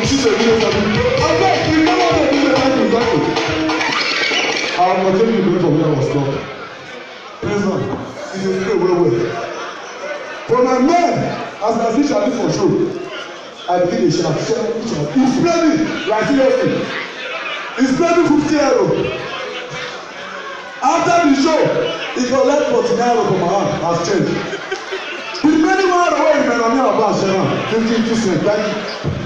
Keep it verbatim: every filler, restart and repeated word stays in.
shoot a video for me. I beg you, come on, do the thank you, thank you. I'm not taking the from where I was stopped. Praise God. It is very well well. For my men, as I see Charlie for show, I begin to shout, shout, shout. He's playing like seriously. He's playing fifty euro. After the show, he collect forty-nine euro from my hand as change. With many more away, man, I'm not about fifty percent. Thank you.